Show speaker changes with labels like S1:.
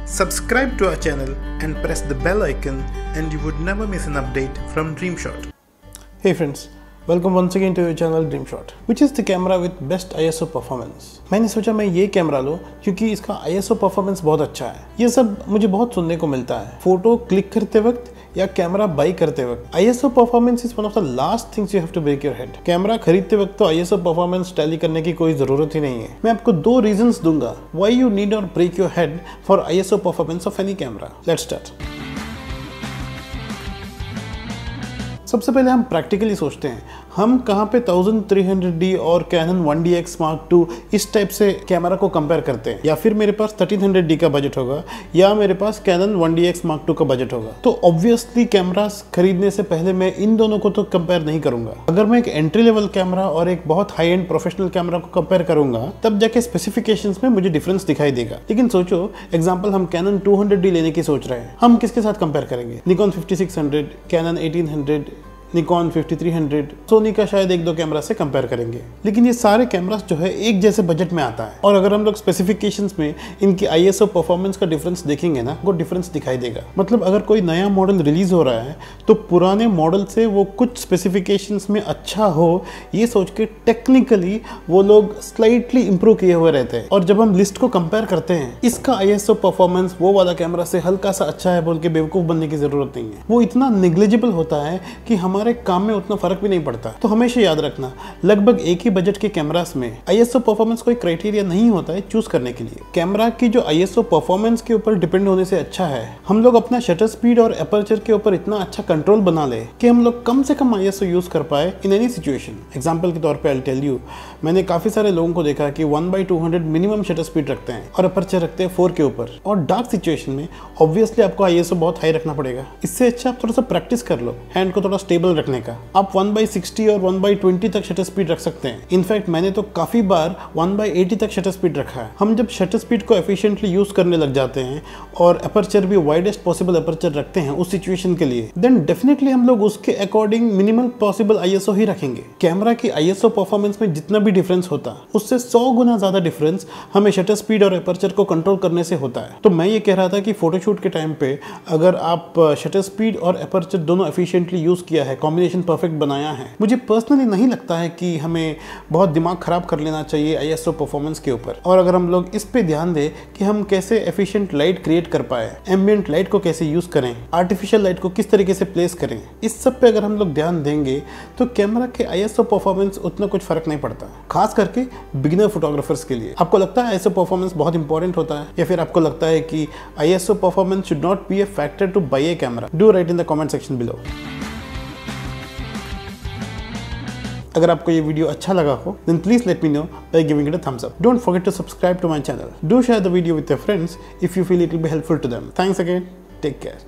S1: Subscribe to our channel and press the bell icon and you would never miss an update from Dreamshot.
S2: Hey friends, welcome once again to your channel Dreamshot, which is the camera with best ISO performance. मैंने सोचा मैं ये camera लूँ क्योंकि इसका ISO performance बहुत अच्छा है। ये सब मुझे बहुत सुनने को मिलता है, फोटो क्लिक करते वक्त या कैमरा बाई करते वक्त। ISO performance is one of the last things you have to break your head. Camera खरीदते वक्त तो ISO परफॉर्मेंस टैली करने की कोई जरूरत ही नहीं है। मैं आपको दो रीजंस दूंगा व्हाई यू नीड और break your head for ISO performance of any camera. Let's start. सबसे पहले हम प्रैक्टिकली सोचते हैं, हम कहाँ पे 1300D और Canon 1DX Mark II इस टाइप से कैमरा को कंपेयर करते हैं, या फिर मेरे पास 1300D का बजट होगा या मेरे पास Canon 1DX Mark II का बजट होगा। तो ऑब्वियसली कैमरा खरीदने से पहले मैं इन दोनों को तो कंपेयर नहीं करूंगा। अगर मैं एक एंट्री लेवल कैमरा और एक बहुत हाई एंड प्रोफेशनल कैमरा को कंपेयर करूंगा तब जाके स्पेसिफिकेशंस में मुझे डिफरेंस दिखाई देगा। लेकिन सोचो एग्जाम्पल हम Canon 200D लेने की सोच रहे हैं, हम किसके साथ कंपेयर करेंगे? Nikon 5600, Canon 1800, निकॉन 5300, सोनी का शायद एक दो कैमरा से कंपेयर करेंगे। लेकिन ये सारे कैमरास जो है एक जैसे बजट में आता है, और अगर हम लोग स्पेसिफिकेशंस में इनकी ISO परफॉर्मेंस का डिफरेंस देखेंगे ना, वो डिफरेंस दिखाई देगा। मतलब अगर कोई नया मॉडल रिलीज हो रहा है तो पुराने मॉडल से वो कुछ स्पेसिफिकेशंस में अच्छा हो ये सोच के टेक्निकली वो लोग स्लाइटली इंप्रूव किए हुए रहते हैं। और जब हम लिस्ट को कंपेयर करते हैं, इसका ISO परफॉर्मेंस वो वाला कैमरा से हल्का सा अच्छा है बोल के बेवकूफ बनने की जरूरत नहीं है। वो इतना नेग्लिजिबल होता है कि हमारे काम में उतना फर्क भी नहीं पड़ता। तो हमेशा याद रखना, लगभग एक ही बजट के कैमरास में ISO परफॉर्मेंस कोई क्राइटेरिया नहीं होता है चूज करने के लिए। कैमरा की जो ISO परफॉर्मेंस के ऊपर डिपेंड होने से अच्छा है हम लोग अपना शटर स्पीड और एपर्चर के ऊपर इतना अच्छा कंट्रोल बना ले कि हम लोग कम से कम ISO यूज कर पाए इन एनी सिचुएशन। एग्जाम्पल के तौर पे आई टेल यू, मैंने काफी सारे लोगों को देखा कि 1/200 मिनिमम शटर स्पीड रखते हैं और एपर्चर रखते हैं 4 के ऊपर। और डार्क सिचुएशन में ऑब्वियसली आपको ISO बहुत हाई रखना पड़ेगा। इससे अच्छा आप थोड़ा सा प्रैक्टिस कर लो हैंड को थोड़ा स्टेबल रखने का। आप 1/60 और 1/20 तक शटर स्पीड रख सकते हैं। इनफैक्ट मैंने तो काफी बार 1/80 तक शटर स्पीड रखा है। हम जब शटर स्पीड को एफिशिएंटली यूज करने लग जाते हैं और एपर्चर भी वाइडेस्ट पॉसिबल एपर्चर रखते हैं उस सिचुएशन के लिए, देन डेफिनेटली हम लोग उसके अकॉर्डिंग मिनिमल पॉसिबल ISO ही रखेंगे। कैमरा की ISO परफॉर्मेंस में जितना भी डिफरेंस होता उससे 100 गुना ज्यादा डिफरेंस हमें शटर स्पीड और एपर्चर को कंट्रोल करने से होता है। तो मैं ये कह रहा था कि फोटोशूट के टाइम पे अगर आप शटर स्पीड और एपर्चर दोनों एफिशिएंटली यूज किया है, कॉम्बिनेशन परफेक्ट बनाया है, मुझे पर्सनली नहीं लगता है कि हमें बहुत दिमाग खराब कर लेना चाहिए ISO परफॉर्मेंस के ऊपर। और अगर हम लोग इस पे ध्यान दें कि हम कैसे एफिशिएंट लाइट क्रिएट कर पाए, एम्बिएंट लाइट को कैसे यूज करें, आर्टिफिशियल लाइट को किस तरीके से प्लेस करें, इस सब पे अगर हम लोग ध्यान देंगे तो कैमरा के ISO परफॉर्मेंस उतना कुछ फर्क नहीं पड़ता, खास करके बिगिनर फोटोग्राफर्स के लिए। आपको लगता है ISO परफॉर्मेंस बहुत इंपॉर्टेंट होता है, या फिर आपको लगता है कि ISO performance should not be a factor to buy a camera? Do write in the comment section below. अगर आपको ये वीडियो अच्छा लगा हो then please let me know by giving it a thumbs up. Don't forget to subscribe to my channel. Do share the video with your friends if you feel it will be helpful to them. Thanks again. Take care.